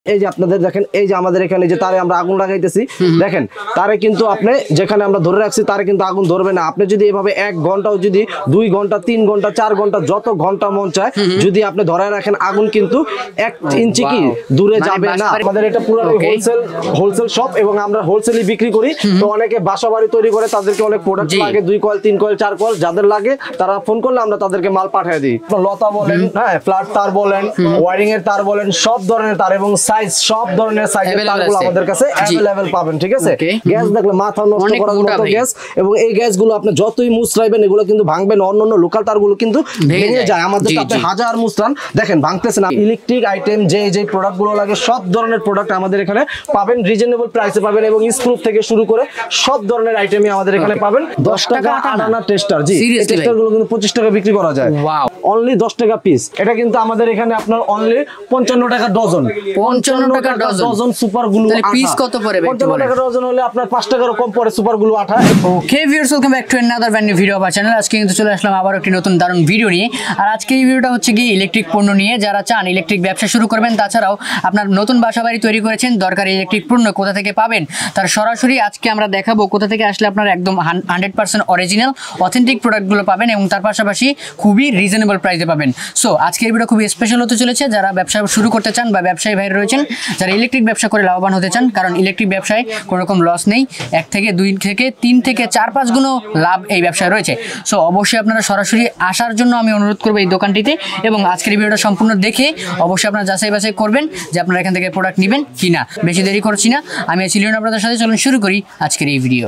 এই যে আপনাদের দেখেন এই যে আমাদের এখানে যে তারে আমরা আগুন লাগাইতেছি দেখেন তারে কিন্তু আপনি যেখানে আমরা ধরে রাখছি তারে কিন্তু আগুন ধরবে না। আপনি যদি এভাবে 1 ঘন্টাও যদি 2 ঘন্টা 3 ঘন্টা 4 ঘন্টা যত ঘন্টা মন চায় যদি আপনি ধরে রাখেন আগুন কিন্তু 1 ইঞ্চি কি দূরে যাবে না। আমাদের এটা পুরো হোলসেল শপ এবং আমরা হোলসেলই বিক্রি করি। তো অনেকে বাসাবাড়ি তৈরি করে তাদেরকে অনেক প্রোডাক্ট লাগে 2 কয়েল 3 কয়েল 4 কয়েল যাদের লাগে তারা ফোন করলে আমরা তাদেরকে মাল পাঠিয়ে দিই। লতা বলেন হ্যাঁ ফ্ল্যাট তার বলেন ওয়্যারিং এর তার বলেন সব ধরনের তার এবং সাইজ সব ধরনের সাইজের তারগুলো আমাদের কাছে अवेलेबल পাবেন। ঠিক আছে গ্যাস দেখলে মাথা নষ্ট করার মতো গ্যাস এবং এই গ্যাসগুলো আপনি যতই মুছরাইবেন এগুলো কিন্তু ভাঙবে না। অন্যান্য লোকাল তারগুলো কিন্তু ভেঙে যায়। আমাদের আপনি হাজার মুছরান দেখেন ভাঙতেছে না। ইলেকট্রিক আইটেম যে প্রোডাক্টগুলো লাগে সব ধরনের প্রোডাক্ট আমাদের এখানে পাবেন রিজনেবল প্রাইসে পাবেন এবং স্ক্রু থেকে শুরু করে সব ধরনের আইটেমই আমাদের এখানে পাবেন। 10 টাকা আটানা টেস্টার জি এই টেস্টারগুলো কিন্তু 25 টাকা বিক্রি করা যায়। ওয়াও অনলি 10 টাকা পিস। এটা কিন্তু আমাদের এখানে আপনার অনলি 55 টাকা ডজন। 55 টাকা ডজন সুপার গ্লু আঠা। তাহলে পিস কত পড়বে? 55 টাকা ডজন হলে আপনার 5 টাকারও কম পড়ে সুপার গ্লু আঠা। Okay viewers welcome back to another brand new video of our channel. আজকে কিন্তু চলে আসলাম আবার একটি নতুন দারুণ ভিডিও নিয়ে। আর আজকে এই ভিডিওটা হচ্ছে কি ইলেকট্রিক পণ্য নিয়ে। যারা চান ইলেকট্রিক ব্যবসা শুরু করবেন তাছাড়াও আপনার নতুন বাসাবাড়ি তৈরি করেছেন দরকারি ইলেকট্রিক পণ্য কোথা থেকে পাবেন তার সরাসরি আজকে আমরা দেখাবো কোথা থেকে আসলে আপনারা একদম 100% অরিজিনাল অথেন্টিক প্রোডাক্টগুলো পাবেন এবং তার পাশাপাশি খুবই রিজনেবল প্রাইসে পাবেন। সো আজকের ভিডিও খুবই স্পেশাল হতে চলেছে। যারা ব্যবসা শুরু করতে চান বা ব্যবসায়ী ভাই রয়েছেন যারা ইলেকট্রিক ব্যবসা করে লাভবান হতে চান, কারণ ইলেকট্রিক ব্যবসায় কোনো রকম লস নেই। 1 থেকে 2 থেকে 3 থেকে 4-5 গুণ লাভ এই ব্যবসায় রয়েছে। সো অবশ্যই আপনারা সরাসরি আসার জন্য আমি অনুরোধ করবো এই দোকানটিতে এবং আজকের ভিডিওটা সম্পূর্ণ দেখে অবশ্যই আপনারা যাচাই বাছাই করবেন যে আপনারা এখান থেকে প্রোডাক্ট নেবেন কিনা। বেশি দেরি করছি না, আমি আছি লিওন আপনাদের সাথে। চলুন শুরু করি আজকের এই ভিডিও।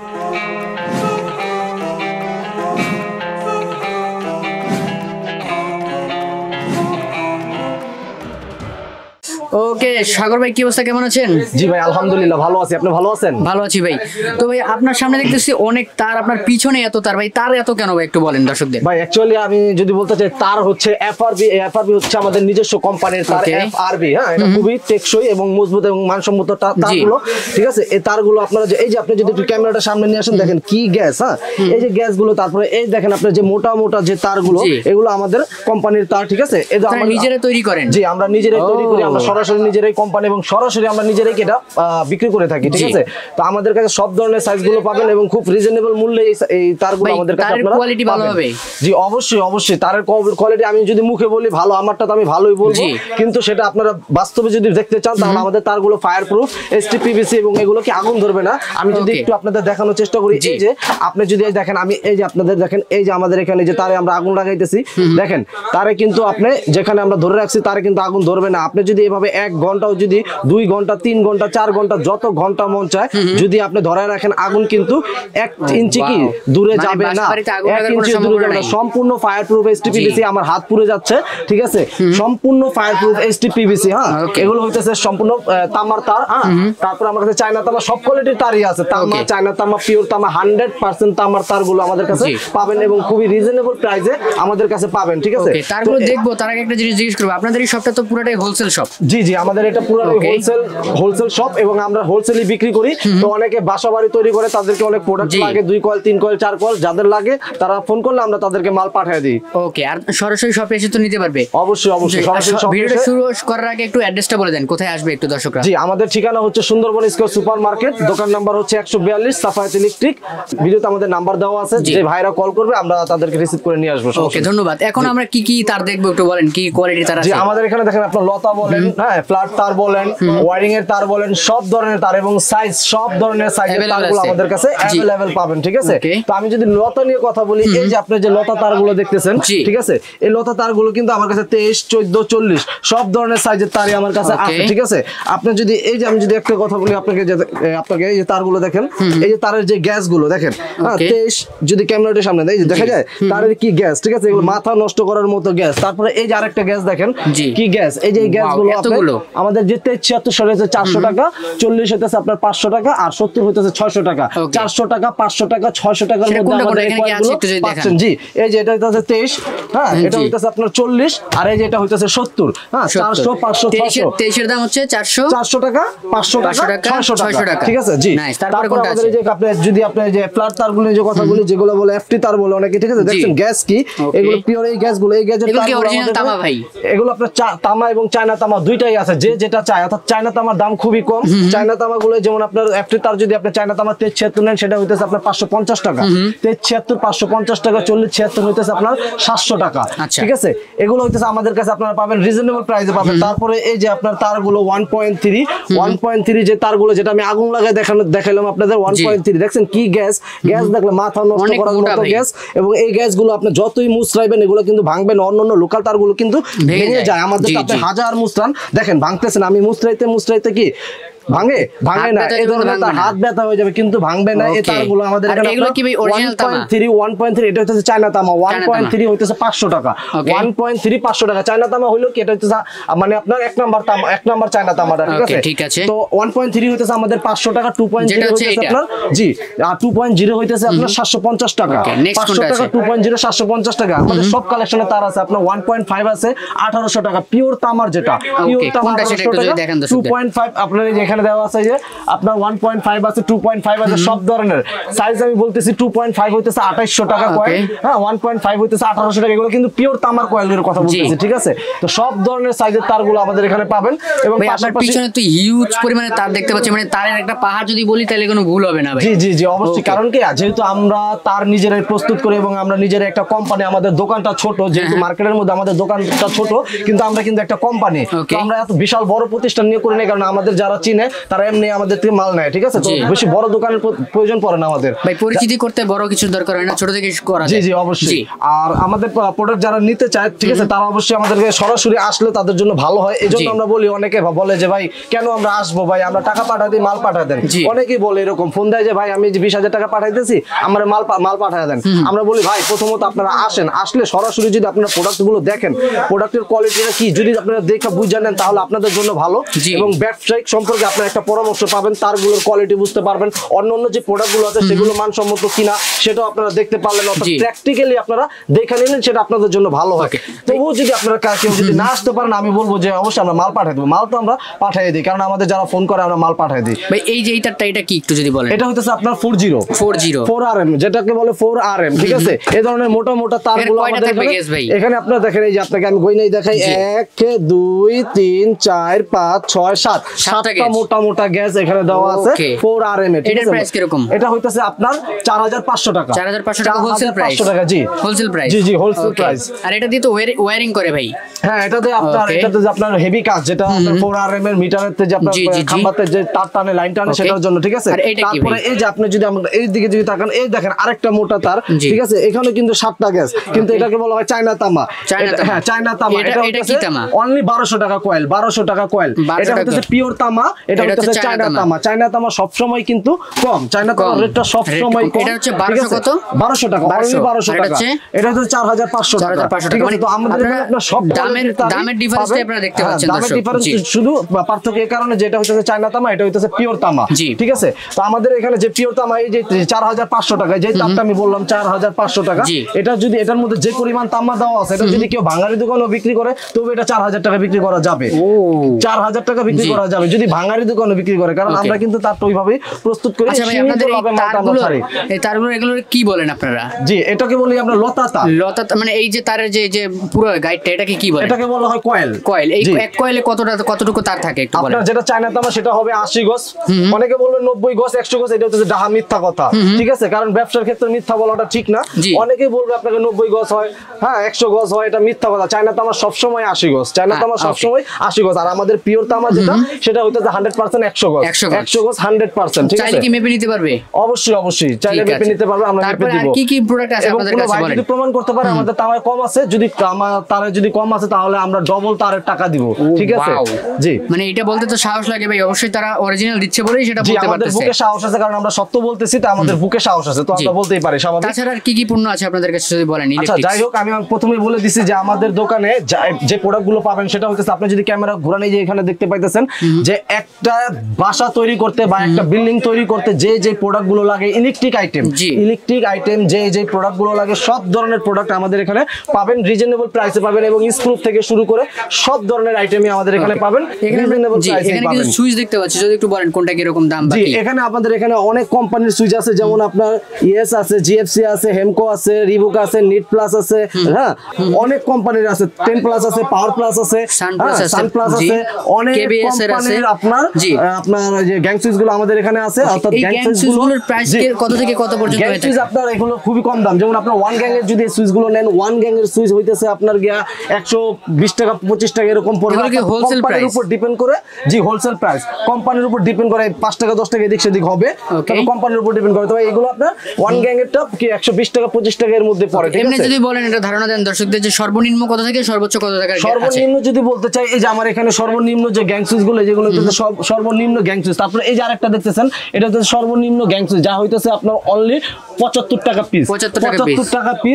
ওকে সাগর ভাই কি অবস্থা, কেমন আছেন? জি ভাই আলহামদুলিল্লাহ ভালো আছি। আপনি ভালো আছেন? ভালো আছি ভাই। তো ভাই আপনার সামনে দেখতেছি অনেক তার, আপনার পিছনে এত তার, ভাই তার এত কেন ভাই একটু বলেন দর্শকদের। ভাই অ্যাকচুয়ালি আমি যদি বলতে চাই তার হচ্ছে এফআরবি হচ্ছে আমাদের নিজস্ব কোম্পানির তার এফআরবি। হ্যাঁ এটা খুবই টেকসই এবং মজবুত এবং মানসম্মত তারগুলো। ঠিক আছে এই তারগুলো আপনারা এই যে আপনি যদি একটু ক্যামেরাটা সামনে নিয়ে আসেন দেখেন কি গ্যাস। হ্যাঁ এই যে গ্যাসগুলো তারপরে এই দেখেন আপনার যে মোটা মোটা যে তারগুলো এগুলো আমাদের কোম্পানির তার। ঠিক আছে এটা আমরা নিজেরাই তৈরি করেন? জি আমরা নিজেরাই তৈরি করি। আমরা সরাসরি নিজেরাই কোম্পানি এবং সরাসরি আমরা নিজেরাই এটা বিক্রি করে থাকি। ঠিক আছে তো আমাদের কাছে সব ধরনের সাইজগুলো পাবেন এবং খুব রিজনেবল মূল্যে এই তারগুলো আমাদের কাছে আপনারা কোয়ালিটি ভালো হবে। জি অবশ্যই তারের কোয়ালিটি আমি যদি মুখে বলি ভালো, আমারটা তো আমি ভালোই বলবো, কিন্তু সেটা আপনারা বাস্তবে যদি দেখতে চান তাহলে আমাদের তারগুলো ফায়ার প্রুফ এসটিপিভিসি এবং এগুলো কি আগুন ধরবে না। আমি যদি একটু আপনাদের দেখানোর চেষ্টা করি এই যে আপনি যদি দেখেন আমি এই যে আপনাদের দেখেন এই যে আমাদের এখানে যে তারে আমরা আগুন লাগাইতেছি দেখেন তারে কিন্তু আপনি যেখানে আমরা ধরে রাখছি তারে কিন্তু আগুন ধরবে না। আপনি যদি এভাবে 1 ঘন্টাও যদি 2 ঘন্টা 3 ঘন্টা 4 ঘন্টা যত ঘন্টা মন চায় যদি আপনি ধরে রাখেন আগুন কিন্তু 1 ইঞ্চি কি দূরে যাবে না। 1 ইঞ্চি দূরে যাবে না। সম্পূর্ণ ফায়ার প্রুফ এসটিপিভিসি। আমার হাত পুড়ে যাচ্ছে। ঠিক আছে সম্পূর্ণ ফায়ার প্রুফ এসটিপিভিসি। হ্যাঁ এগুলো হইতেছে সম্পূর্ণ তামার তার। হ্যাঁ তারপর আমার কাছে চায়না তামা সব কোয়ালিটির তারই আছে। তামা চায়না তামা পিওর তামা 100% তামার তারগুলো আমাদের কাছে পাবেন এবং খুবই রিজনেবল প্রাইসে আমাদের কাছে পাবেন। ঠিক আছে তারগুলো দেখবো তার আগে একটা জিনিস জিজ্ঞেস করব, আপনাদের এই শপটা তো পুরোটাই হোলসেল শপ? জি আমাদের এটা পুরোটাই হোলসেল শপ এবং আমরা হোলসেলই বিক্রি করি। তো অনেকে বাসাবাড়ি তৈরি করে তাদেরকে অনেক প্রোডাক্ট লাগে 2 কয়েল 3 কয়েল 4 কয়েল যাদের লাগে তারা ফোন করলে আমরা তাদেরকে মাল পাঠিয়ে দিই। ওকে আর সরাসরি শপে এসে তো নিতে পারবে? অবশ্যই সরাসরি শপে। ভিডিওটা শুরু করার আগে একটু অ্যাড্রেসটা বলে দেন, কোথায় আসবে একটু দর্শকরা। জি আমাদের ঠিকানা হচ্ছে সুন্দরবন স্কয়ার সুপার মার্কেট, দোকান নাম্বার হচ্ছে 142 সাফায়েত ইলেকট্রিক। ভিডিওতে আমাদের নাম্বার দেওয়া আছে, যে ভাইরা কল করবে আমরা তাদেরকে রিসিভ করে নিয়ে আসবো। ওকে ধন্যবাদ। এখন আমরা কি তার দেখবো একটু বলেন, কি কোয়ালিটি তার আছে? জি আমাদের এখানে দেখেন আপনারা লতা বলেন হ্যাঁ ফ্ল্যাট তার বলেন ওয়্যারিং এর তার বলেন সব ধরনের তার এবং সাইজ সব ধরনের সাইজের তারগুলো আমাদের কাছে अवेलेबल পাবেন। ঠিক আছে তো আমি যদি লতা নিয়ে কথা বলি এই যে আপনি যে লতা তারগুলো দেখতেছেন ঠিক আছে এই লতা তারগুলো কিন্তু আমার কাছে 23 14 40 সব ধরনের সাইজের তারই আমার কাছে আছে। ঠিক আছে আপনি যদি এই যে আমি যদি একটা কথা বলি আপনাকে এই যে তারগুলো দেখেন এই যে তারের যে গ্যাসগুলো দেখেন 23 যদি ক্যামেরাটার সামনে দেয় দেখা যায় তারের কি গ্যাস। ঠিক আছে এগুলো মাথা নষ্ট করার মতো গ্যাস। তারপরে এই যে আরেকটা গ্যাস দেখেন কি গ্যাস। এই যে এই গ্যাসগুলো আমাদের যে 73 হচ্ছে 400 টাকা, 40 হইতেছে আপনার 500 টাকা আর 70 হইতেছে 600 টাকা। 400 টাকা 500 টাকা 600 টাকার মধ্যে আমাদের এই কোয়ালিটিগুলো পাচ্ছেন। জি এই যে এটা হইতেছে 23 হ্যাঁ এটা হইতেছে আপনার 40 আর এই যে এটা হইতেছে 70। হ্যাঁ 400 500 600। 23 এর দাম হচ্ছে 400 টাকা 500 টাকা 600 টাকা। ঠিক আছে জি তারপরে আমাদের এই যে আপনি যদি আপনি যে ফ্ল্যাট তারগুলো যে কথাগুলি যেগুলো বলে এফটি তার বলে অনেকে। ঠিক আছে দেখছেন গ্যাস কি এগুলো পিওর এই গ্যাসগুলো এই গ্যাসের তার অরিজিনাল তামা ভাই। এগুলো আপনার তামা এবং চায়না তামা দুইটা দুইটাই আছে, যে যেটা চায়। অর্থাৎ চায়না তামার দাম খুবই কম। চায়না তামাগুলো যেমন আপনার একটি তার যদি আপনি চায়না তামা 73 নেন সেটা হইতেছে আপনার 550 টাকা, 73 550 টাকা, 40 76 হইতেছে আপনার 700 টাকা। ঠিক আছে, এগুলো হইতেছে আমাদের কাছে আপনারা পাবেন রিজনেবল প্রাইসে পাবেন। তারপরে এই যে আপনার তারগুলো 1.3 যে তারগুলো যেটা আমি আগুন লাগায় দেখাইলাম আপনাদের 1.3, দেখছেন কি গ্যাস দেখলে মাথা নষ্ট করার মতো গ্যাস। এবং এই গ্যাসগুলো আপনি যতই মুছরাইবেন এগুলো কিন্তু ভাঙবে না। অন্যান্য লোকাল তারগুলো কিন্তু ভেঙে যায়, আমাদের আপনি হাজার মুছরান দেখেন ভাঙতেছেন, আমি মুছরাইতে কি ভাঙে না, এই ধরনের হাত ব্যথা হয়ে যাবে কিন্তু ভাঙবে না। এই তারগুলো আমাদের এখানে 1.3 এটা হচ্ছে চায়না তামা, 1.3 হইতেছে 500 টাকা, 1.3 500 টাকা। চায়না তামা হইলো কি এটা হচ্ছে মানে আপনার এক নাম্বার চায়না তামাটা, ঠিক আছে। তো 1.3 হইতেছে আমাদের 500 টাকা, 2.0 হইতেছে আপনার জি, আর 2.0 হইতেছে আপনার 750 টাকা, 500 টাকা 2.0 750 টাকা। আমাদের সব কালেকশনে তার আছে আপনার 1.5 আছে 1800 টাকা, পিওর তামার যেটা, পিওর তামার 2.5 আপনার এখানে দেওয়া আছে যে আপনার 1.5 আছে, 2.5 আছে, সব ধরনের সাইজ আমি বলতেছি। 2.5 হইতেছে 2800 টাকা কয়েল, হ্যাঁ 1.5 হইতেছে 1800 টাকা। এগুলো কিন্তু পিওর তামার কয়েলের কথা বলতেছি, ঠিক আছে। তো সব ধরনের সাইজের তারগুলো আমাদের এখানে পাবেন। এবং আপনার পিছনে তো হিউজ পরিমাণে তার দেখতে পাচ্ছি, মানে তারের একটা পাহাড় যদি বলি তাহলে কোনো ভুল হবে না ভাই। জি অবশ্যই, কারণ কি যেহেতু আমরা তার নিজেরাই প্রস্তুত করি এবং আমরা নিজেরাই একটা কোম্পানি, আমাদের দোকানটা ছোট, যেহেতু মার্কেটের মধ্যে আমাদের দোকানটা ছোট, কিন্তু আমরা কিন্তু একটা কোম্পানি, আমরা এত বিশাল বড় প্রতিষ্ঠান নিয়ে করি না, কারণ আমাদের যারা চিনে তারা এমনি আমাদের থেকে মাল নেয়, ঠিক আছে। তো বেশি বড় দোকানের প্রয়োজন পড়ে না আমাদের ভাই, পরিচিতি করতে বড় কিছু দরকার হয় না, ছোট থেকে করা যায়। জি অবশ্যই। আর আমাদের প্রোডাক্ট যারা নিতে চায়, ঠিক আছে, তারা অবশ্যই আমাদেরকে সরাসরি আসলে তাদের জন্য ভালো হয়। এজন্য আমরা বলি, অনেকে বলে যে ভাই কেন আমরা আসবো, ভাই আমরা টাকা পাঠাই দিই, মাল পাঠাই দেন। অনেকেই বলে এরকম ফোন দেয় যে ভাই আমি 20,000 টাকা পাঠাইতেছি, আমার মাল পাঠাই দেন। আমরা বলি ভাই প্রথমত আপনারা আসেন, আসলে সরাসরি যদি আপনারা প্রোডাক্ট গুলো দেখেন, প্রোডাক্টের কোয়ালিটিটা কি যদি আপনারা দেখে বুঝে নেন তাহলে আপনাদের জন্য ভালো। এবং ব্যবসায়িক সম্পর্কে আপনারা একটা পরামর্শ পাবেন, তারগুলোর কোয়ালিটি বুঝতে পারবেন, অন্যান্য যে প্রোডাক্টগুলো আছে সেগুলো মানসম্মত কিনা সেটাও আপনারা দেখতে পারলেন। অর্থাৎ প্র্যাকটিক্যালি আপনারা দেখে নিলেন, সেটা আপনাদের জন্য ভালো হয়। তবুও যদি আপনারা কেউ যদি না আসতে পারেন, আমি বলবো যে অবশ্যই আমরা মাল পাঠিয়ে দেবো। মাল তো আমরা পাঠিয়ে দিই, কারণ আমাদের যারা ফোন করে আমরা মাল পাঠিয়ে দিই। ভাই এই যে এইটারটা, এটা কি একটু যদি বলেন। এটা হচ্ছে আপনার 4RM, যেটাকে বলে 4RM, ঠিক আছে। এই ধরনের মোটা তারগুলো আমাদের এখানে আপনারা দেখেন, এই যে আপনাকে আমি গইনাই দেখাই, 1 2 3 4 5 6 7 7টা মোটা গ্যাস এখানে দেওয়া আছে 4RM এর। এটার প্রাইস কি রকম? এটা হইতাছে আপনার 4500 টাকা, 4500 টাকা হোলসেল প্রাইস। জি হোলসেল প্রাইস, জি হোলসেল প্রাইস। আর এটা দিয়ে তো ওয়্যারিং করে ভাই। হ্যাঁ এটাতে আপনার হেভি কাজ, যেটা আপনার 4RM এর মিটারের তে যে আপনার খাম্বাতে যে তার টানে, লাইন টানে, সেটার জন্য, ঠিক আছে। তারপরে এই যে আপনি যদি আমরা এই দিকে যদি তাকান, এই দেখেন আরেকটা মোটা তার, ঠিক আছে। এখানে কিন্তু 7টা গ্যাস, কিন্তু এটাকে বলা হয় চায়না তামা। হ্যাঁ চায়না তামা। এটা কি তামা? অনলি 1200 টাকা কয়েল, 1200 টাকা কয়েল। এটা হচ্ছে পিওর তামা, এটা হচ্ছে চায়না তামা। চায়না তামা সব সময় কিন্তু কম, চায়না তামার রেটটা সব সময় কম। এটা হচ্ছে 1200 কত? 1200 টাকা, অনলি 1200 টাকা। এটা হচ্ছে 4500 টাকা। মানে তো আমাদের এখানে আপনার সব দামের ডিফারেন্সটা আপনারা দেখতে পাচ্ছেন। দামের ডিফারেন্স শুধু পার্থক্য এই কারণে, যেটা হচ্ছে চায়না তামা, এটা হচ্ছে পিওর তামা, ঠিক আছে। তো আমাদের এখানে যে পিওর তামা, এই যে 4500 টাকা, যে দামটা আমি বললাম 4500 টাকা, এটা যদি এটার মধ্যে যে পরিমাণ তামা দেওয়া আছে, এটা যদি কেউ ভাঙারি দোকানেও বিক্রি করে তবে এটা 4000 টাকা বিক্রি করা যাবে। 4000 টাকা বিক্রি করা যাবে যদি ভাঙারি দোকানে বিক্রি করে, কারণ আমরা কিন্তু তারটা ওইভাবেই প্রস্তুত করি। আচ্ছা ভাই, আপনাদের এই তারগুলো এগুলো কি বলেন আপনারা? জি এটাকে বলি আমরা লতা তার। লতা মানে এই যে তারের যে পুরো গাইডটা, এটাকে কি বলে? এটাকে বলা হয় কয়েল। এই এক কয়েলে কতটুকু তার থাকে একটু বলেন। আপনার যেটা চায়না তামা সেটা হবে 80 গজ, অনেকে বলবে 90 গজ 100 গজ, এটা হচ্ছে ডাহা মিথ্যা কথা, ঠিক আছে। কারণ ব্যবসার ক্ষেত্রে মিথ্যা বলাটা ঠিক না। অনেকেই বলবে আপনাকে 90 গজ হয়, হ্যাঁ 100 গজ হয়, এটা মিথ্যা কথা। চায়না তামা সব সময় 80 গজ, চায়না তামা সব সময় 80 গজ। আর আমাদের পিওর তামা যেটা, সেটা হইতে 100% 100 গজ, 100 গজ 100%, ঠিক আছে। চাইলে কি মেপে নিতে পারবে? অবশ্যই চাইলে মেপে নিতে পারবে, আমরা মেপে দিব। আর কি প্রোডাক্ট আছে আপনাদের কাছে বলেন? যদি প্রমাণ করতে পারে আমাদের তামায় কম আছে, যদি তারে যদি কম আছে তাহলে আমরা ডবল তারের টাকা দিব, ঠিক আছে। জি মানে এটা বলতে তো সাহস লাগে ভাই, অবশ্যই তারা অরিজিনাল দিচ্ছে বলেই সেটা বলতে পারতেছে। আমাদের বুকে সাহস আছে, কারণ আমরা সত্য বলতেছি, তো আমাদের বুকে সাহস আছে, তো আমরা বলতেই পারি স্বাভাবিক। তাছাড়া আর কি পণ্য আছে আপনাদের কাছে যদি বলেন? আচ্ছা যাই হোক, আমি প্রথমেই বলে দিছি যে আমাদের দোকানে যে প্রোডাক্টগুলো পাবেন সেটা হচ্ছে, আপনি যদি ক্যামেরা ঘোরান, এই যে এখানে দেখতে পাইতেছেন যে একটা বাসা তৈরি করতে বা একটা বিল্ডিং তৈরি করতে যে প্রোডাক্ট গুলো লাগে, ইলেকট্রিক আইটেম যে প্রোডাক্ট গুলো লাগে, সব ধরনের প্রোডাক্ট আমাদের এখানে পাবেন, রিজনেবল প্রাইসে পাবেন এবং স্ক্রু থেকে শুরু করে সব ধরনের আইটেমই আমাদের এখানে পাবেন রিজনেবল প্রাইসে। এখানে কিছু সুইচ দেখতে পাচ্ছি, যদি একটু বলেন কোনটা কি রকম দাম? জি, এখানে আমাদের এখানে অনেক কোম্পানির সুইচ আছে, যেমন আপনার ইএস আছে, জিএফসি আছে, হেমকো আছে, রিবুক আছে, নিট প্লাস আছে, হ্যাঁ অনেক কোম্পানির আছে, 10 প্লাস আছে, পাওয়ার প্লাস আছে, সান প্লাস আছে, অনেক কোম্পানির আপনার যে গ্যাং সুইচ গুলো আমাদের এখানে আছে। অর্থাৎ গ্যাং সুইচ গুলোর প্রাইস কত থেকে কত পর্যন্ত হয়ে থাকে? আপনার এগুলো খুবই কম দাম, যেমন আপনার 1 গ্যাং এর যদি সুইচ গুলো নেন, 1 গ্যাং এর সুইচ হইতেছে আপনার গিয়া 120 টাকা 25 টাকা এরকম পড়বে, কোম্পানির উপর ডিপেন্ড করে। জি, হোলসেল প্রাইস কোম্পানির উপর ডিপেন্ড করে, 5 টাকা 10 টাকা এদিক সেদিক হবে, তবে কোম্পানির উপর ডিপেন্ড করে। তবে এগুলো আপনার 1 গ্যাং এরটা কি 120 টাকা 25 টাকা এর মধ্যে পড়ে। এমনি যদি বলেন এটা ধারণা দেন দর্শকদের যে সর্বনিম্ন কত থেকে সর্বোচ্চ কত টাকা? সর্বনিম্ন যদি বলতে চাই, এই যে আমার এখানে সর্বনিম্ন যে গ্যাং সুইচ গুলো, যেগুলো হচ্ছে সর্বনিম্ন গ্যাং সুইচ, তারপরে এই যে আরেকটা দেখতেছেন, এটা হচ্ছে সর্বনিম্ন গ্যাং সুইচ, যা হইতেছে আপনার অনলি 75 টাকা পিস। 75 টাকা পিস।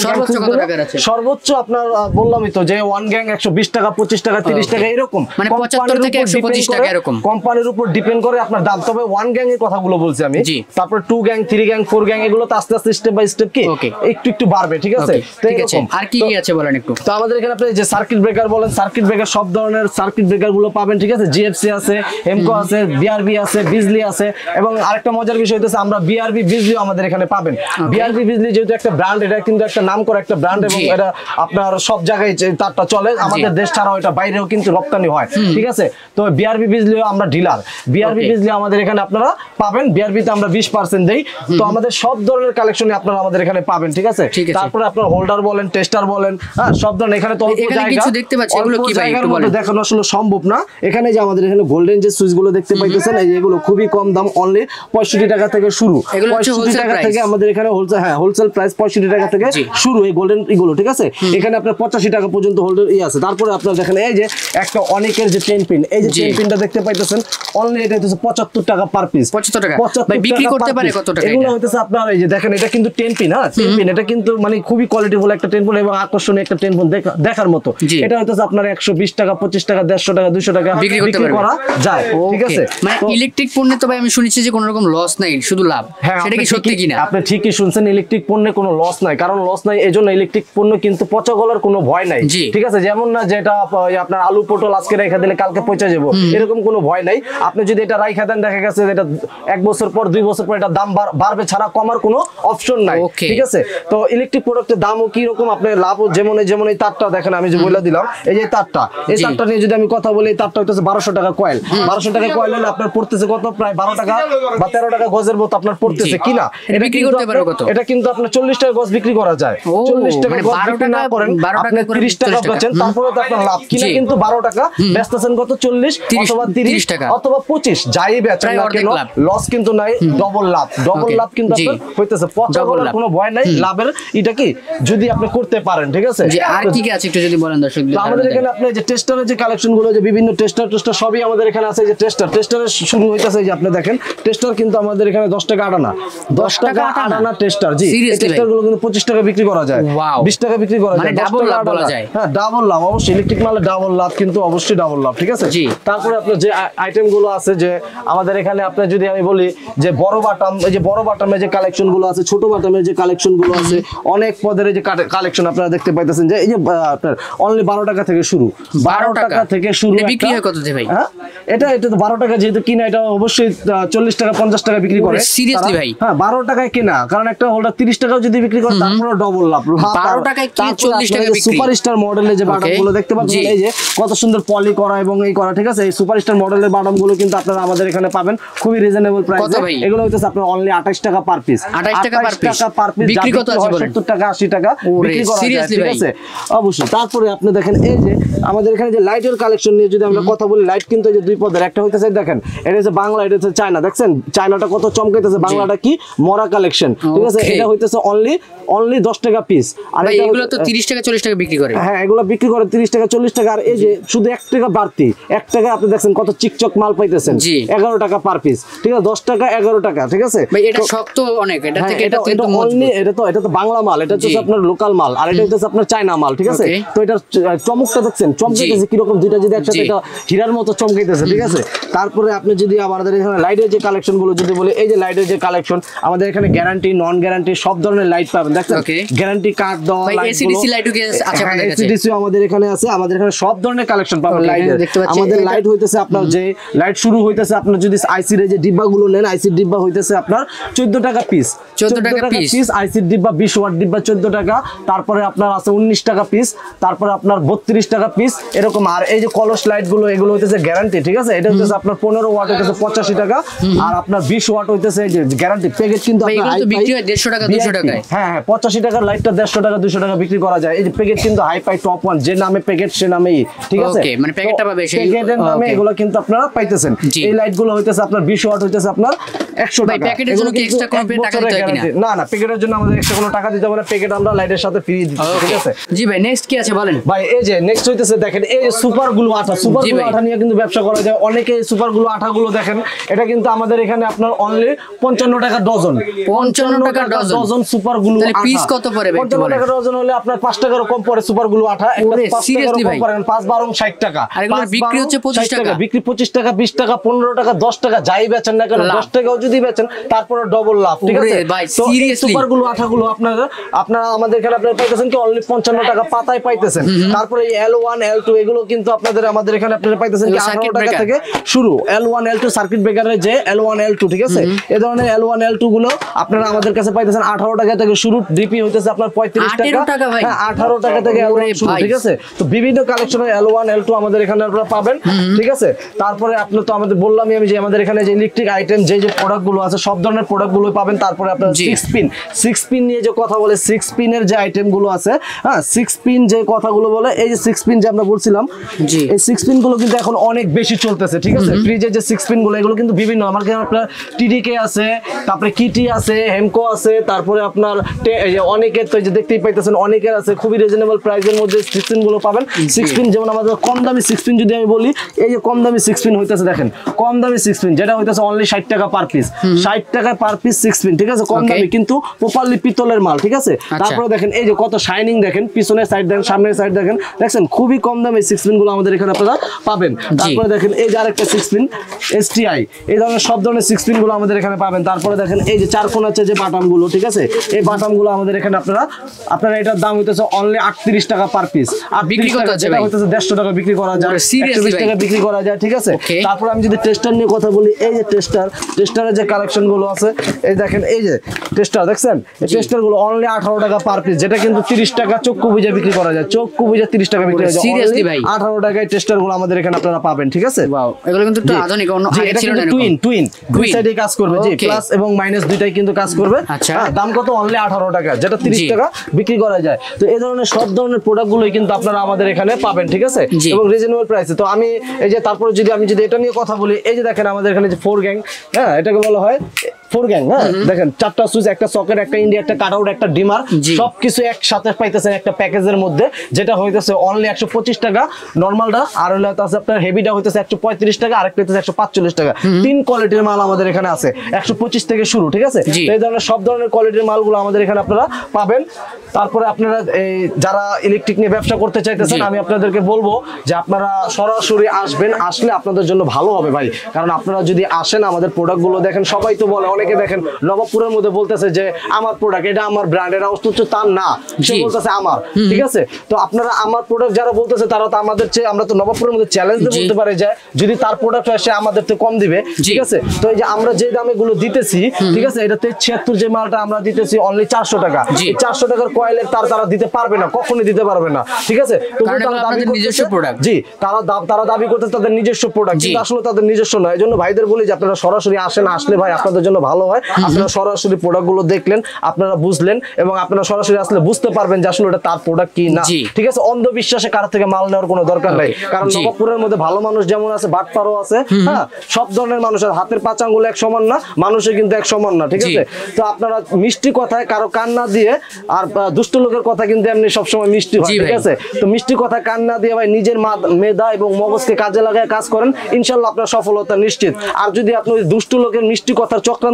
সর্বোচ্চ আপনার বললামই তো যে 1 গ্যাং 120 টাকা 25 টাকা 30 টাকা এরকম, মানে 75 থেকে 125 টাকা এরকম কোম্পানির উপর ডিপেন্ড করে আপনার দাম। তবে 1 গ্যাং এর কথাগুলো বলছি আমি, তারপর 2 গ্যাং 3 গ্যাং 4 গ্যাং এগুলো তো আস্তে আস্তে স্টেপ বাই স্টেপ কি একটু বাড়বে, ঠিক আছে? ঠিক আছে, আর কি কি আছে বলেন একটু। তো আমাদের এখানে আপনি যে সার্কিট ব্রেকার বলেন, সার্কিট ব্রেকার সব ধরনের সার্কিট ব্রেকার গুলো পাবেন, ঠিক আছে? জিএফসি আছে, হেমকো আছে, বিআরবি আছে, বিজলি আছে, এবং আরেকটা মজার বিষয় হচ্ছে আমরা বিআরবি বিজলি আমাদের এখানে পাবেন। বিআরবি বিজলি যেহেতু একটা ব্র্যান্ড, এটা কিন্তু একটা নাম করা একটা ব্র্যান্ড, এবং এটা আপনার সব জায়গায় তারটা চলে, আমাদের দেশ ছাড়াও এটা বাইরেও কিন্তু রপ্তানি হয়, ঠিক আছে? তো বিআরবি বিজলিও আমরা ডিলার, বিআরবি বিজলি আমাদের এখানে আপনারা পাবেন। বিআরবি তে আমরা 20% দেই, তো আমাদের সব ধরনের কালেকশনই আপনারা আমাদের এখানে পাবেন, ঠিক আছে? তারপরে আপনার হোল্ডার বলেন, টেস্টার বলেন, হ্যাঁ সব ধরনের। এখানে তো অল্প জায়গা কিছু দেখতে পাচ্ছি, এগুলো কি ভাই একটু বলেন। দেখানো আসলে সম্ভব না। এখানে যে আমাদের এখানে গোল্ডেন যে সুইচ গুলো দেখতে পাইতেছেন, এই এগুলো খুবই কম দাম, অনলি 65 টাকা থেকে শুরু। 65 টাকা থেকে আমাদের এখানে হোলসেল, হ্যাঁ হোলসেল প্রাইস 65 টাকা থেকে শুরু এই গোল্ডেন এগুলো, ঠিক আছে? এখানে আপনার 85 টাকা পর্যন্ত হোল্ডার আছে। তারপরে আপনারা দেখেন এই যে একটা অনেকের যে চেইন পিন, এই যে চেইন পিনটা দেখতে পাইতেছেন, অনলি এটা হচ্ছে 75 টাকা পার পিস। 75 টাকা ভাই বিক্রি করতে পারে কত টাকা? এগুলো হইতেছে আপনার এই যে দেখেন, এটা কিন্তু 10 পিন, হ্যাঁ 10 পিন, এটা কিন্তু মানে খুবই কোয়ালিটিফুল একটা 10 পিন এবং আকর্ষণীয় একটা 10 পিন দেখার মতো। এটা হইতেছে আপনার 120 টাকা 25 টাকা 150 টাকা 200 টাকা বিক্রি করা যায়, ঠিক আছে? মানে ইলেকট্রিক পণ্যে তো ভাই আমি শুনেছি যে কোনো রকম লস নাই, শুধু লাভ, সেটা কি সত্যি কিনা? আপনি ঠিকই শুনছেন, ইলেকট্রিক পণ্যে কোনো লস নাই। কারণ লস নাই এজন্য ইলেকট্রিক পণ্য কিন্তু পচা গলার কোনো ভয় নাই, ঠিক আছে? যেমন না যেটা আপনার আলু পটল আজকে রেখে দিলে কালকে পচে যাবো, এরকম কোনো ভয় নাই। আপনি যদি এটা রাইখা দেন, দেখা গেছে এটা 1 বছর পর 2 বছর পর এটা দাম বাড়বে ছাড়া কমার কোনো অপশন নাই, ঠিক আছে? তো ইলেকট্রিক প্রোডাক্টের দামও কি রকম, আপনি লাভ যেমন এই তারটা দেখেন, আমি যে বলে দিলাম, এই যে তারটা, এই তারটা নিয়ে যদি আমি কথা বলি, এই তারটা হইতেছে 1200 টাকা কয়েল। 1200 টাকা কয়েল হলে আপনার পড়তেছে কত? প্রায় 12 টাকা বা 13 টাকা গজের মতো আপনার পড়তেছে, কিনা? এটা বিক্রি করতে পারো কত? এটা কিন্তু আপনার 40 টাকা গজ বিক্রি করা যায়। 40 টাকা গজ বিক্রি না করেন, আপনি 30 টাকা বেচেন, তারপরে তো আপনার লাভ, কিনা কিন্তু 12 টাকা বেচতেছেন কত? 40 অথবা 30 টাকা অথবা 25, যাই বেচেন না কেন লস কিন্তু নাই, ডবল লাভ কিন্তু আপনার হইতেছে। পচা গলার কোনো ভয় নাই, লাভের এটা কি যদি আপনি করতে পারেন, ঠিক আছে? আর কি কি আছে একটু যদি বলেন দর্শকদের। তো আমাদের এখানে আপনি যে টেস্টারের যে কালেকশন গুলো, যে বিভিন্ন টেস্টার সবই আমাদের এখানে আছে। যে টেস্টারের শুরু হইতাছে, যে আপনি দেখেন টেস্টার কিন্তু আমাদের এখানে 10 টাকা আটানা, 10 টাকা আটানা টেস্টার। জি, টেস্টার গুলো কিন্তু 25 টাকা বিক্রি করা যায়, 20 টাকা বিক্রি করা যায়, মানে ডাবল লাভ বলা যায়। হ্যাঁ ডাবল লাভ, অবশ্যই ইলেকট্রিক মালে ডাবল লাভ, কিন্তু অবশ্যই ডাবল লাভ, ঠিক আছে? তারপরে আপনার যে আইটেম গুলো আছে, যে আমাদের এখানে আপনি যদি আমি বলি যে বড় বাটাম, এই যে বড় বাটামের যে কালেকশন গুলো আছে, ছোট বাটামের যে কালেকশন গুলো আছে, অনেক পদের যে কালেকশন আপনারা দেখতে পাইতেছেন, যে এই যে আপনার অনলি 12 টাকা থেকে শুরু, 12 টাকা থেকে শুরু। বিক্রি হয় কত ভাই? হ্যাঁ এটা তো 12 টাকা যেহেতু কিনা, এটা অবশ্যই 40 টাকা 50 টাকা বিক্রি করে। সিরিয়াসলি ভাই? হ্যাঁ 12 টাকায় কিনা, কারণ একটা হোল্ডার 30 টাকাও যদি বিক্রি করে, তারপরে ডবল লাভ। 12 টাকায় কি 40 টাকা বিক্রি? সুপারস্টার মডেলের যে বাটাম গুলো দেখতে পাচ্ছেন, এই যে কত সুন্দর পলি করা এবং এই করা, ঠিক আছে? এই সুপারস্টার মডেলের বাটাম গুলো কিন্তু আপনারা আমাদের এখানে পাবেন খুবই রিজনেবল প্রাইসে। এগুলো হইতেছে আপনার অনলি 28 টাকা পার পিস। 28 টাকা পার পিস বিক্রি কত আছে বলেন? 70 টাকা 80 টাকা বিক্রি করা যায়, ঠিক আছে? অবশ্যই। তারপরে আপনি দেখেন এই যে আমাদের এখানে যে লাইটের কালেকশন নিয়ে যদি আমরা কথা বলি, লাইট কিন্তু এই যে দুই পদের, একটা হইতেছে দেখেন এটা হচ্ছে বাংলা, এটা হচ্ছে চায়না। দেখছেন চায়নাটা কত চমকাইতেছে, বাংলাটা কি মরা কালেকশন, ঠিক আছে? এটা হইতেছে অনলি 10 টাকা পিস। আর এগুলো তো 30 টাকা 40 টাকা বিক্রি করে। হ্যাঁ এগুলো বিক্রি করে 30 টাকা 40 টাকা। আর এই যে শুধু 1 টাকা বাড়তি, 1 টাকা আপনি দেখছেন কত চিকচক মাল পাইতেছেন, 11 টাকা পার পিস, ঠিক আছে? 10 টাকা 11 টাকা, ঠিক আছে? ভাই এটা শক্ত অনেক, এটা থেকে এটা কিন্তু অনলি এটা তো বাংলা মাল, এটা হচ্ছে আপনার লোকাল মাল, আর এটা হচ্ছে আপনার চায়না মাল, ঠিক আছে? তো এটা চমকটা দেখছেন, চমকাইতেছে কি রকম, দুইটা যদি একসাথে, এটা হীরার মতো চমকাইতেছে, ঠিক আছে। তারপরে আপনি যদি আমাদের এখানে লাইটের যে কালেকশন গুলো যদি বলি, এই যে লাইটের যে কালেকশন আমাদের এখানে গ্যারান্টি নন গ্যারান্টি সব ধরনের লাইট পাবেন, দেখছেন গ্যারান্টি কার্ড দেওয়া লাইট এসিডিসি লাইটও কি আছে আপনাদের কাছে? এসিডিসি আমাদের এখানে আছে, আমাদের এখানে সব ধরনের কালেকশন পাবেন লাইটের। আমাদের লাইট হইতেছে আপনার যে লাইট শুরু হইতেছে আপনার যদি আইসির যে ডিব্বাগুলো নেন, আইসির ডিব্বা হইতেছে আপনার 14 টাকা পিস, 14 টাকা পিস। আইসির ডিব্বা 20 ওয়াট ডিব্বা 14 টাকা, তারপরে আপনার আছে 19 টাকা পিস, তারপরে আপনার 32 টাকা পিস এরকম। আর এই যে কলস লাইট গুলো এগুলো হইতেছে গ্যারান্টি, ঠিক আছে, এটা হইতেছে আপনার 15 ওয়াট হইতেছে 85 টাকা, আর আপনার 20 ওয়াট হইতেছে এই যে গ্যারান্টি প্যাকেজ কিন্তু আপনার বিক্রি হয় 150 টাকা 200 টাকায়। হ্যাঁ হ্যাঁ 85 টাকার লাইটটা 150 টাকা 200 টাকা বিক্রি করা যায়। এই যে প্যাকেজ কিন্তু হাই ফাই টপ ওয়ান, যে নামে প্যাকেজ সে নামেই, ঠিক আছে, ওকে মানে প্যাকেটটা পাবে সেই প্যাকেটের নামে এগুলো কিন্তু আপনারা পাইতেছেন। এই লাইট গুলো হইতেছে আপনার 20 ওয়াট হইতেছে আপনার 100 টাকা। প্যাকেটের জন্য কি এক্সট্রা কোনো টাকা দিতে হয় কিনা? না না, প্যাকেটের জন্য আমাদের এক্সট্রা কোনো টাকা দিতে হবে না, প্যাকেট আমরা লাইটের সাথে ফ্রি দিচ্ছি, ঠিক আছে। জি ভাই নেক্সট কি আছে বলেন ভাই। এই যে নেক্সট হইতেছে দেখেন এই যে সুপার গ্লু আঠা, সুপার গ্লু আঠা নিয়ে কিন্তু ব্যবসা করা যায় অনেকে। সুপার গ্লু আঠা গুলো দেখেন, এটা কিন্তু আমাদের এখানে আপনার অনলি 55 টাকা ডজন, 55 টাকা ডজন সুপার গ্লু আঠা। পিস কত পড়ে ভাই? 55 টাকা ডজন হলে আপনার 5 টাকারও কম পড়ে সুপার গ্লু আঠা। একটা 5 টাকারও কম পড়ে, 5 12 60 টাকা। আর এগুলোর বিক্রি হচ্ছে 25 টাকা, বিক্রি 25 টাকা 20 টাকা 15 টাকা 10 টাকা যাই বেচেন না কেন, 10 টাকাও যদি বেচেন তারপরে ডবল লাভ, ঠিক আছে ভাই। তো সিরিয়াসলি সুপার গ্লু আঠা গুলো আপনারা আমাদের এখানে আপনারা পাইতেছেন কি অনলি 55 টাকা পাতায় পাইতেছেন। তারপরে এই L1 L2 এগুলো কিন্তু আমাদের এখানে আপনারা পাইতেছেন কি 18 টাকা থেকে শুরু। L1 L2 সার্কিট ব্রেকারের যে L1 L2, ঠিক আছে, এই ধরনের L1 L2 গুলো আপনারা আমাদের কাছে পাইতেছেন 18 টাকা থেকে শুরু। ডিপি হইতেছে আপনার 35 টাকা, হ্যাঁ 18 টাকা থেকে L1 শুরু, ঠিক আছে। তো বিভিন্ন কালেকশনের L1 L2 আমাদের এখানে আপনারা পাবেন, ঠিক আছে। তারপরে আপনি তো আমাদের বললামই আমি যে আমাদের এখানে যে ইলেকট্রিক আইটেম যে প্রোডাক্ট গুলো আছে সব ধরনের প্রোডাক্ট গুলো পাবেন। তারপরে আপনার 6 পিন নিয়ে যে কথা বলে, 6 পিনের যে আইটেম গুলো আছে, হ্যাঁ 6 পিন যে কথাগুলো বলে, এই যে 6 পিন যে আমরা বলছিলাম, এই 6 পিন গুলো কিন্তু এখন অনেক বেশি চলতেছে, ঠিক আছে। ফ্রিজের যে 6 পিন গুলো এগুলো কিন্তু বিভিন্ন, আমার কাছে আপনার টিডিকে আছে, তারপরে কিটি আছে, হেমকো আছে, তারপরে আপনার অনেকের তো যে দেখতেই পাইতেছেন অনেকের আছে, খুবই রিজনেবল প্রাইসের মধ্যে 6 পিন গুলো পাবেন। 6 পিন যেমন আমাদের কম দামি 6 পিন যদি আমি বলি, এই যে কম দামি 6 পিন হইতেছে দেখেন, কম দামি 6 পিন যেটা হইতেছে অনলি 60 টাকা পার পিস, 60 টাকা পার পিস 6 পিন, ঠিক আছে, কম দামি কিন্তু প্রপারলি পিতলের মাল, ঠিক আছে। তারপরে দেখেন এই যে কত শাইনিং দেখেন, পিছনের সাইড দেখেন, সামনের সাইড দেখেন, দেখছেন খুবই কম দামি 6 পিন গুলো আমাদের এখানে আপনারা পাবেন। তারপরে দেখেন এই যে আরেকটা 6 পিন STI, এই ধরনের সব ধরনের 6 পিন গুলো আমাদের এখানে পাবেন। তারপরে দেখেন এই যে 4 কোণার যে বাটাম গুলো, ঠিক আছে, এই বাটাম গুলো আমাদের এখানে আপনারা এটার দাম হইতেছে অনলি 38 টাকা পার পিস। আর বিক্রি কত আছে ভাই? হইতেছে 150 টাকা বিক্রি করা যায়, 120 টাকা বিক্রি করা যায়, ঠিক আছে। তারপর আমি যদি টেস্টার নিয়ে কথা বলি, এই যে টেস্টারের যে কালেকশন গুলো আছে, এই দেখেন এই যে টেস্টার দেখছেন, এই টেস্টার গুলো অনলি 18 টাকা পার পিস, যেটা কিন্তু 30 টাকা চক্ষু বুঝে বিক্রি করা যায়, চক্ষু বুঝে 30 টাকা বিক্রি করা যায়। সিরিয়াসলি ভাই 18 টাকায় টেস্টার গুলো আমাদের এখানে আপনারা পাবেন, ঠিক আছে। ওয়াও, এগুলো কিন্তু একটু আধুনিক, অন্য আগে ছিল না এরকম। টুইন দুই সাইডে কাজ করবে, জি, প্লাস এবং মাইনাস দুইটাই কিন্তু কাজ করবে। হ্যাঁ, দাম কত? অনলি 18 টাকা, যেটা 30 টাকা বিক্রি করা যায়। তো এই ধরনের সব ধরনের প্রোডাক্ট গুলোই কিন্তু আপনারা আমাদের এখানে পাবেন, ঠিক আছে, এবং রিজনেবল প্রাইসে। তো আমি এই যে তারপরে যদি আমি এটা নিয়ে কথা বলি, এই যে দেখেন আমাদের এখানে যে 4 গ্যাং, হ্যাঁ এটাকে বলা হয় 4 গ্যাং, হ্যাঁ দেখেন 4টা সুইচ, একটা সকেট, একটা ইন্ডিয়া, একটা কাট আউট, একটা ডিমার, সবকিছু একসাথে পাইতেছেন একটা প্যাকেজের মধ্যে, যেটা হইতেছে অনলি 125 টাকা নরমালটা, আর হলো আছে আপনার হেভিটা হইতেছে 135 টাকা, আরেকটা হইতেছে 145 টাকা। 3 কোয়ালিটির মাল আমাদের এখানে আছে, 125 থেকে শুরু, ঠিক আছে। এই ধরনের সব ধরনের কোয়ালিটির মালগুলো আমাদের এখানে আপনারা পাবেন। তারপরে আপনারা এই যারা ইলেকট্রিক নিয়ে ব্যবসা করতে চাইতেছেন, আমি আপনাদেরকে বলবো যে আপনারা সরাসরি আসবেন, আসলে আপনাদের জন্য ভালো হবে ভাই। কারণ আপনারা যদি আসেন আমাদের প্রোডাক্ট গুলো দেখেন, সবাই তো বলে, অনেকে দেখেন নবাবপুরের মধ্যে বলতেছে যে আমার প্রোডাক্ট, এটা আমার ব্র্যান্ডের, অথচ তার না, সে বলতেছে আমার, ঠিক আছে। তো আপনারা আমার প্রোডাক্ট যারা বলতেছে তারা তো আমাদের চেয়ে, আমরা তো নবাবপুরের মধ্যে চ্যালেঞ্জ দিয়ে বলতে পারে যে যদি তার প্রোডাক্ট হয় সে আমাদের তো কম দিবে, ঠিক আছে। তো এই যে আমরা যে দামে গুলো দিতেছি, ঠিক আছে, এটাতে 76 যে মালটা আমরা দিতেছি অনলি 400 টাকা। এই 400 টাকার কয়েলের তারা দিতে পারবে না, কখনোই দিতে পারবে না, ঠিক আছে। তো নিজস্ব প্রোডাক্ট, জি, তারা দাবি করতেছে তাদের নিজস্ব প্রোডাক্ট, কিন্তু আসলে তাদের নিজস্ব নয়। এই জন্য ভাইদের বলি যে আপনারা সরাসরি আসেন, আসলে ভাই আপনাদের জন্য ভালো হয়। আপনারা সরাসরি প্রোডাক্ট গুলো দেখলেন, আপনারা বুঝলেন, এবং আপনারা সরাসরি আসলে বুঝতে পারবেন যে আসলে এটা তার প্রোডাক্ট কি না, ঠিক আছে। অন্ধবিশ্বাসে কারো থেকে মাল নেওয়ার কোনো দরকার নাই, কারণ নবাবপুরের মধ্যে ভালো মানুষ যেমন আছে, বাটপারও আছে, হ্যাঁ সব ধরনের মানুষ আছে। হাতের 5 আঙ্গুল এক সমান না, মানুষের কিন্তু এক সমান না, ঠিক আছে। তো আপনারা মিষ্টি কথায় কারো কান না দিয়ে, আর দুষ্ট লোকের কথা কিন্তু এমনি সবসময় মিষ্টি হয়, ঠিক আছে। তো মিষ্টি কথা কান না দিয়ে ভাই নিজের মেধা এবং মগজকে কাজে লাগায় কাজ করেন, ইনশাল্লাহ আপনার সফলতা নিশ্চিত। আর যদি আপনি দুষ্ট লোকের মিষ্টি কথার চক্রান্ত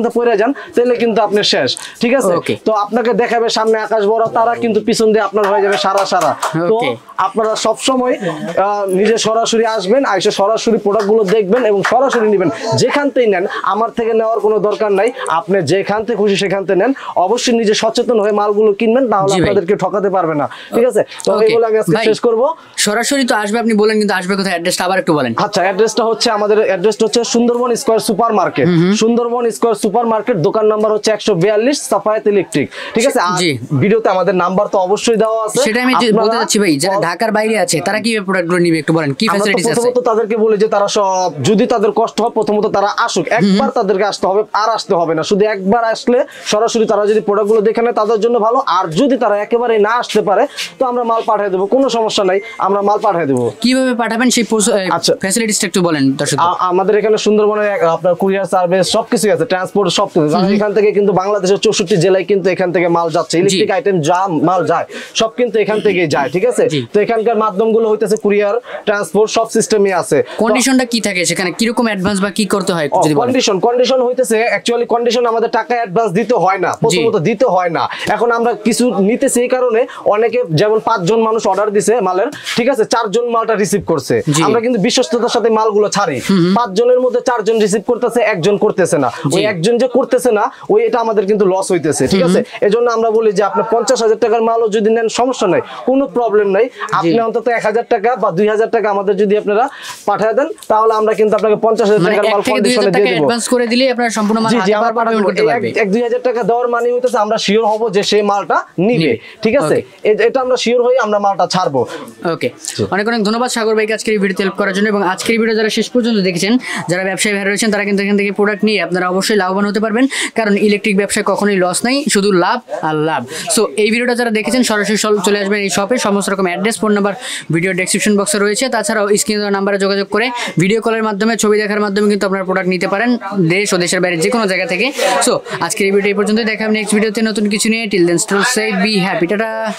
থেকে পড়ে যান তাহলে কিন্তু আপনি শেষ, ঠিক আছে? তো আপনাকে দেখাবে সামনে আকাশ বড় তারা, কিন্তু পিছন দিয়ে আপনার হয়ে যাবে সারা সারা। তো আপনারা সব সময় নিজে সরাসরি আসবেন, আইসে সরাসরি প্রোডাক্টগুলো দেখবেন এবং সরাসরি নেবেন। যেখান থেকে নেন, আমার থেকে নেওয়ার কোনো দরকার নাই, আপনি যেখান থেকে খুশি সেখান থেকে নেন। অবশ্যই নিজে সচেতন হয়ে মালগুলো কিনবেন, তাহলে আপনাদেরকে ঠকাতে পারবে না, ঠিক আছে? তো এইগুলো আমি আজকে শেষ করব। সরাসরি তো আসবে আপনি বলেন, কিন্তু আসবে কোথায়, অ্যাড্রেসটা আবার একটু বলেন। আচ্ছা, অ্যাড্রেসটা হচ্ছে আমাদের অ্যাড্রেসটা হচ্ছে Sundarban square super market. Sundarban square super market, দোকান নাম্বার হচ্ছে 142 সাফায়াত ইলেকট্রিক, ঠিক আছে? আর ভিডিওতে আমাদের নাম্বার তো অবশ্যই দেওয়া আছে। সেটা আমি বলতে যাচ্ছি ভাই, যারা ঢাকার বাইরে আছে তারা কি প্রোডাক্টগুলো নিবে একটু বলেন, কি ফ্যাসিলিটিস আছে? প্রথমত তাদেরকে বলি যে তারা সব, যদি তাদের কষ্ট হয় প্রথমত তারা আসুক, একবার তাদেরকে আসতে হবে, আর আসতে হবে না। শুধু একবার আসলে সরাসরি তারা যদি প্রোডাক্টগুলো দেখে নেয় তাদের জন্য ভালো। আর যদি তারা একেবারে না আসতে পারে তো আমরা মাল পাঠিয়ে দেবো, কোনো সমস্যা নাই, আমরা মাল পাঠিয়ে দেবো। কিভাবে পাঠাবেন সেই ফ্যাসিলিটিসটা একটু বলেন দর্শক। আমাদের এখানে সুন্দরবনে আপনার কুরিয়ার সার্ভিস সবকিছু আছে, ট্রান্সপোর্ট সবকিছু। এখান থেকে কিন্তু বাংলাদেশের 64 জেলায় কিন্তু এখান থেকে মাল যাচ্ছে, ইলেকট্রিক আইটেম যা মাল যায় সব কিন্তু এখান থেকেই যায়, ঠিক আছে? তো এখানকার মাধ্যমগুলো হইতেছে কুরিয়ার, ট্রান্সপোর্ট, সব সিস্টেমই আছে। কন্ডিশনটা কি থাকে সেখানে, কিরকম অ্যাডভান্স বা কি করতে হয় যদি বলেন? কন্ডিশন হইতেছে অ্যাকচুয়ালি কন্ডিশন আমাদের টাকা অ্যাডভান্স দিতে হয় না, প্রথমত দিতে হয় না। এখন আমরা কিছু নিতেছি এই কারণে, অনেকে যেমন 5 জন মানুষ অর্ডার দিছে মালের, ঠিক আছে? 4 জন মালটা রিসিভ করছে। আমরা কিন্তু বিশ্বস্ততার সাথে মালগুলো ছাড়ি। 5 জনের মধ্যে 4 জন রিসিভ করতেছে, একজন করতেছে না। ওই একজন যে করতেছে না, ওই এটা আমাদের কিন্তু লস হইতেছে, ঠিক আছে? এজন্য আমরা বলি যে আপনি 50,000 টাকার মালও যদি নেন সমস্যা নাই, কোনো প্রবলেম নাই। আপনি অন্তত 1,000 টাকা বা 2,000 টাকা আমাদের যদি আপনারা পাঠিয়ে দেন, তাহলে আমরা কিন্তু আপনাকে 50,000 টাকার মাল কন্ডিশনে দিয়ে দেব। অ্যাডভান্স করে দিলে আপনারা সম্পূর্ণ মাল আবার পেমেন্ট করতে পারবেন। 1-2,000 টাকা দেওয়ার মানে হইতেছে আমরা শিওর হব যে সেই মালটা নিবে, ঠিক আছে? এটা আমরা শিওর হই, আমরা মালটা ছাড়বো। ওকে, অনেক অনেক ধন্যবাদ সাগর ভাইকে আজকের এই ভিডিওতে হেল্প করার জন্য। এবং আজকের ভিডিও যারা শেষ পর্যন্ত দেখেছেন, যারা ব্যবসায়ী ভাই রয়েছেন, তারা কিন্তু এখান থেকে প্রোডাক্ট নিয়ে আপনারা অবশ্যই লাভবান হতে পারবেন, কারণ ইলেকট্রিক ব্যবসায় কখনোই লস নাই, শুধু লাভ আর লাভ। সো এই ভিডিওটা যারা দেখেছেন সরাসরি চলে আসবেন এই শপে। সমস্ত রকম address, phone number video description বক্সে রয়েছে। তাছাড়াও স্ক্রিনে দেওয়া নাম্বারে যোগাযোগ করে ভিডিও কলের মাধ্যমে, ছবি দেখার মাধ্যমে কিন্তু আপনারা প্রোডাক্ট নিতে পারেন দেশ ও দেশের বাইরে যে কোনো জায়গা থেকে। সো আজকের এই ভিডিও এই পর্যন্ত, দেখা হবে নেক্সট ভিডিওতে নতুন কিছু নিয়ে। Till then still say be happy, tata.